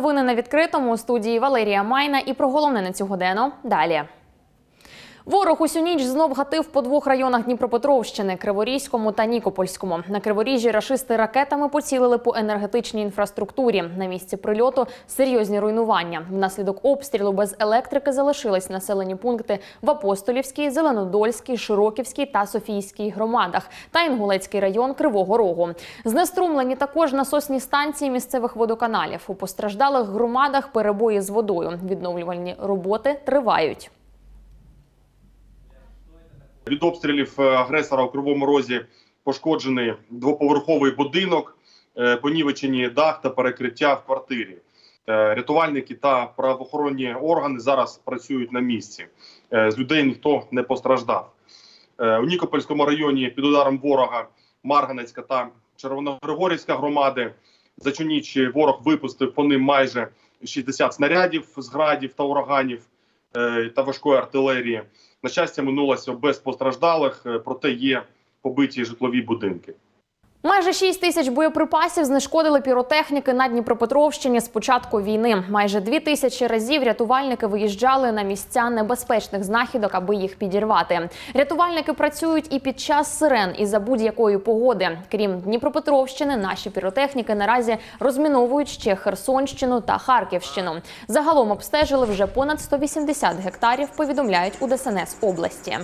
Новини на відкритому. У студії Валерія Майна і про головне на цю годину далі. Ворог усю ніч знов гатив по двох районах Дніпропетровщини – Криворізькому та Нікопольському. На Криворіжжі рашисти ракетами поцілили по енергетичній інфраструктурі. На місці прильоту серйозні руйнування. Внаслідок обстрілу без електрики залишились населені пункти в Апостолівській, Зеленодольській, Широківській та Софійській громадах та Інгулецький район Кривого Рогу. Знеструмлені також насосні станції місцевих водоканалів. У постраждалих громадах перебої з водою. Відновлювальні роботи тривають. Від обстрілів агресора у Кривому Розі пошкоджений двоповерховий будинок, понівечені дах та перекриття в квартирі. Рятувальники та правоохоронні органи зараз працюють на місці. З людей ніхто не постраждав. У Нікопольському районі під ударом ворога Марганецька та Червоногригорівська громади. За цю ніч ворог випустив по ним майже 60 снарядів з градів та ураганів та важкої артилерії. На щастя, минулося без постраждалих, проте є побиті житлові будинки. Майже 6 тисяч боєприпасів знешкодили піротехніки на Дніпропетровщині з початку війни. Майже 2000 разів рятувальники виїжджали на місця небезпечних знахідок, аби їх підірвати. Рятувальники працюють і під час сирен, і за будь-якої погоди. Крім Дніпропетровщини, наші піротехніки наразі розміновують ще Херсонщину та Харківщину. Загалом обстежили вже понад 180 гектарів, повідомляють у ДСНС області.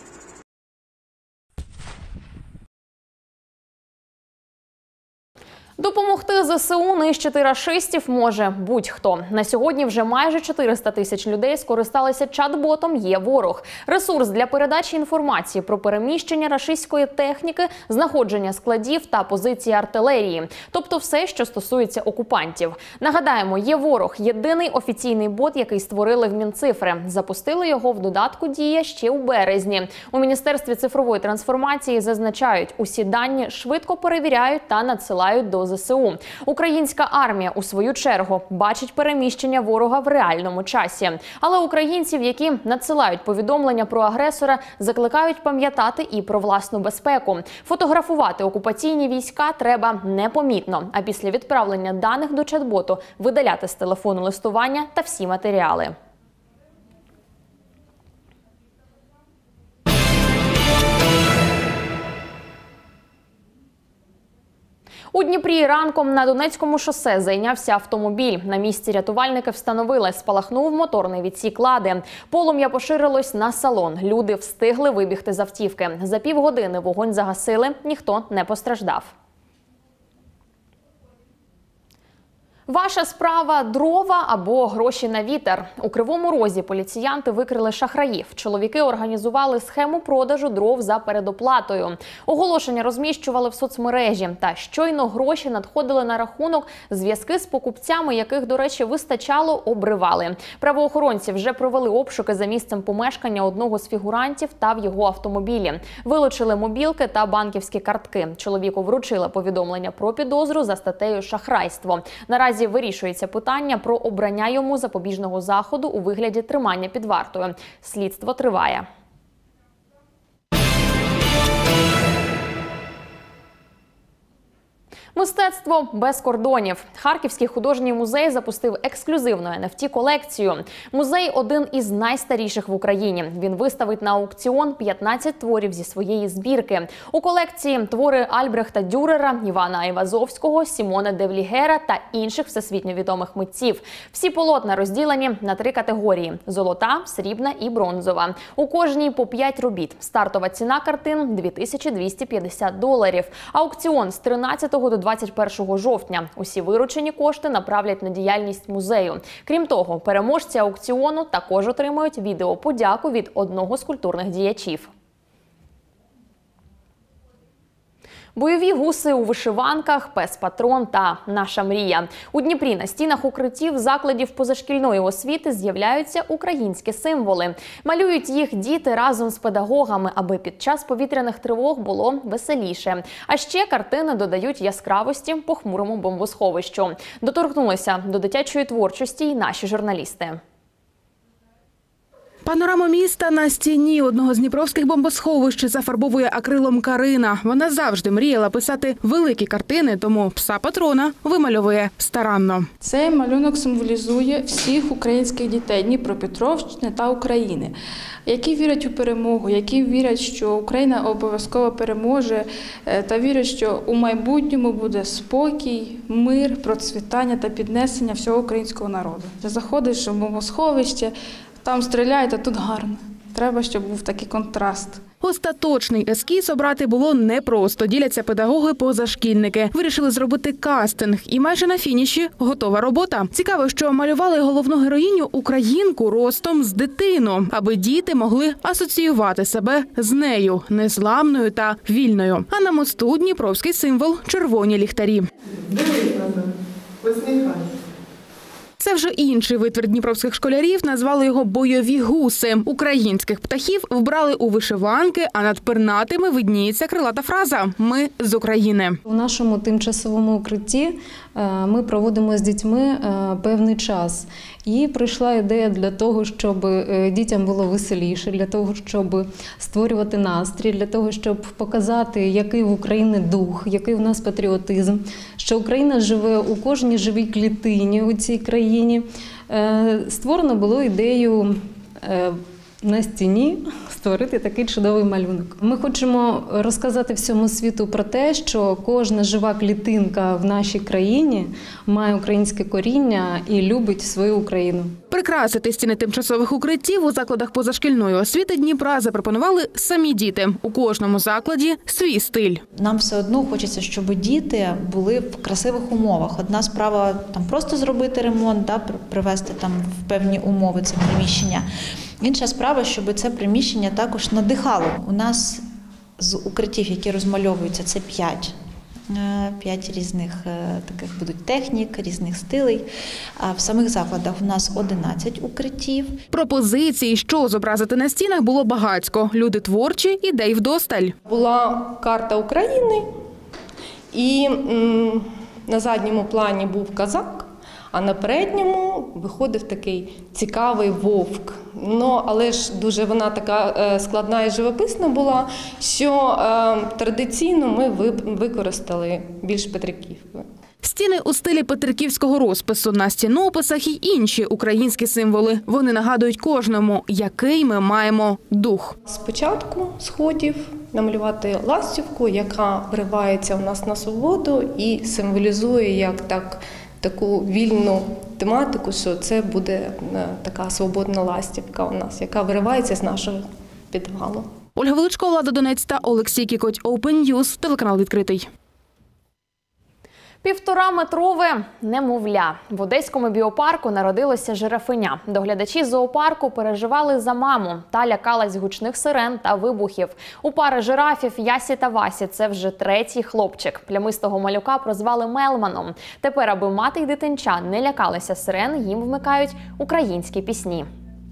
Допомогти ЗСУ нищити рашистів може будь-хто. На сьогодні вже майже 400 тисяч людей скористалися чат-ботом «Є ворог». Ресурс для передачі інформації про переміщення рашистської техніки, знаходження складів та позиції артилерії. Тобто все, що стосується окупантів. Нагадаємо, «Є ворог» – єдиний офіційний бот, який створили в Мінцифри. Запустили його в додатку «Дія» ще у березні. У Міністерстві цифрової трансформації зазначають, усі дані швидко перевіряють та надсилають до ЗСУ. Українська армія, у свою чергу, бачить переміщення ворога в реальному часі. Але українців, які надсилають повідомлення про агресора, закликають пам'ятати і про власну безпеку. Фотографувати окупаційні війська треба непомітно, а після відправлення даних до чат-боту видаляти з телефону листування та всі матеріали. У Дніпрі ранком на Донецькому шосе зайнявся автомобіль. На місці рятувальники встановили, спалахнув моторний відсік «Лади». Полум'я поширилось на салон. Люди встигли вибігти з автівки. За півгодини вогонь загасили, ніхто не постраждав. Ваша справа – дрова або гроші на вітер. У Кривому Розі поліціянти викрили шахраїв. Чоловіки організували схему продажу дров за передоплатою. Оголошення розміщували в соцмережі. Та щойно гроші надходили на рахунок, зв'язки з покупцями, яких, до речі, вистачало, обривали. Правоохоронці вже провели обшуки за місцем помешкання одного з фігурантів та в його автомобілі. Вилучили мобілки та банківські картки. Чоловіку вручили повідомлення про підозру за статтею «Шахрайство». Наразі вирішується питання про обрання йому запобіжного заходу у вигляді тримання під вартою. Слідство триває. Мистецтво без кордонів. Харківський художній музей запустив ексклюзивну NFT-колекцію. Музей – один із найстаріших в Україні. Він виставить на аукціон 15 творів зі своєї збірки. У колекції твори Альбрехта Дюрера, Івана Айвазовського, Сімона де Влігера та інших всесвітньо відомих митців. Всі полотна розділені на 3 категорії – золота, срібна і бронзова. У кожній по 5 робіт. Стартова ціна картин – $2250. Аукціон з 13 до 21 жовтня. Усі виручені кошти направлять на діяльність музею. Крім того, переможці аукціону також отримають відеоподяку від одного з культурних діячів. Бойові гуси у вишиванках, пес-патрон та наша мрія. У Дніпрі на стінах укриттів закладів позашкільної освіти з'являються українські символи. Малюють їх діти разом з педагогами, аби під час повітряних тривог було веселіше. А ще картини додають яскравості похмурому бомбосховищу. Доторкнулися до дитячої творчості й наші журналісти. Панораму міста на стіні одного з дніпровських бомбосховищ зафарбовує акрилом Карина. Вона завжди мріяла писати великі картини, тому пса-патрона вимальовує старанно. Цей малюнок символізує всіх українських дітей Дніпропетровщини та України, які вірять у перемогу, які вірять, що Україна обов'язково переможе, та вірять, що у майбутньому буде спокій, мир, процвітання та піднесення всього українського народу. Заходиш в бомбосховище, там стріляють, а тут гарно. Треба, щоб був такий контраст. Остаточний ескіз обрати було непросто, діляться педагоги-позашкільники. Вирішили зробити кастинг, і майже на фініші готова робота. Цікаво, що малювали головну героїню українку ростом з дитину, аби діти могли асоціювати себе з нею, незламною та вільною. А на мосту дніпровський символ – червоні ліхтарі. Дивись на мене, посміхайся. Це вже інший витвір дніпровських школярів, назвали його «бойові гуси». Українських птахів вбрали у вишиванки, а над пернатими видніється крилата фраза «Ми з України». У нашому тимчасовому укритті ми проводимо з дітьми певний час. І прийшла ідея для того, щоб дітям було веселіше, для того, щоб створювати настрій, для того, щоб показати, який в Україні дух, який у нас патріотизм, що Україна живе у кожній живій клітині у цій країні. Створено було ідею на стіні створити такий чудовий малюнок. Ми хочемо розказати всьому світу про те, що кожна жива клітинка в нашій країні має українське коріння і любить свою Україну. Прикрасити стіни тимчасових укриттів у закладах позашкільної освіти Дніпра запропонували самі діти. У кожному закладі свій стиль. Нам все одно хочеться, щоб діти були в красивих умовах. Одна справа там просто зробити ремонт, привести там в певні умови це приміщення. Інша справа, щоб це приміщення також надихало. У нас з укриттів, які розмальовуються, це 5 різних таких будуть технік, різних стилей. А в самих закладах у нас 11 укриттів. Пропозицій, що зобразити на стінах, було багатько. Люди творчі, ідей вдосталь. Була карта України, і на задньому плані був козак, а на передньому виходив такий цікавий вовк. Але ж дуже вона така складна і живописна була, що традиційно ми використали більш Петриківку. Стіни у стилі петриківського розпису, на стінописах і інші українські символи. Вони нагадують кожному, який ми маємо дух. Спочатку сходів намалювати ластівку, яка виривається у нас на свободу і символізує як таку вільну тематику, що це буде така свободна ластівка у нас, яка виривається з нашого підвалу. Ольга Величко, Влада Донець та Олексій Кікоть. Open News, телеканал «Відкритий». 1,5-метрове немовля. В Одеському біопарку народилося жирафеня. Доглядачі зоопарку переживали за маму та лякалась гучних сирен та вибухів. У пари жирафів Ясі та Васі це вже третій хлопчик. Плямистого малюка прозвали Мелманом. Тепер, аби мати й дитинча не лякалися сирен, їм вмикають українські пісні.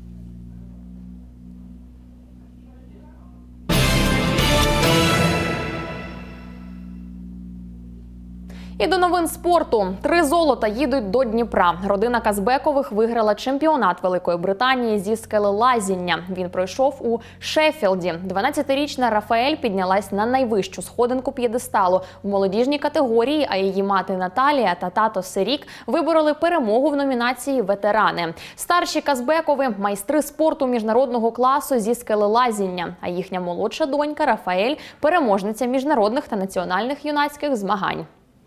І до новин спорту. 3 золота їдуть до Дніпра. Родина Казбекових виграла чемпіонат Великої Британії зі скелелазіння. Він пройшов у Шеффілді. 12-річна Рафаель піднялась на найвищу сходинку п'єдесталу в молодіжній категорії, а її мати Наталія та тато Сирік вибороли перемогу в номінації «Ветерани». Старші Казбекови – майстри спорту міжнародного класу зі скелелазіння, а їхня молодша донька Рафаель – переможниця міжнародних та національних юнацьких змагань.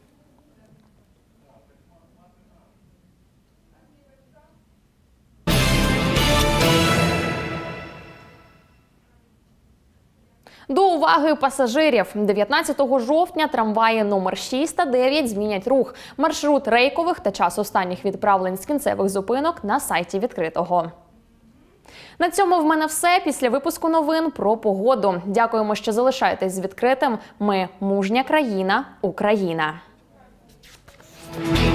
До уваги пасажирів. 19 жовтня трамваї номер 6 та 9 змінять рух. Маршрут рейкових та час останніх відправлень з кінцевих зупинок на сайті відкритого. На цьому в мене все. Після випуску новин про погоду. Дякуємо, що залишаєтесь з відкритим. Ми – мужня країна, Україна.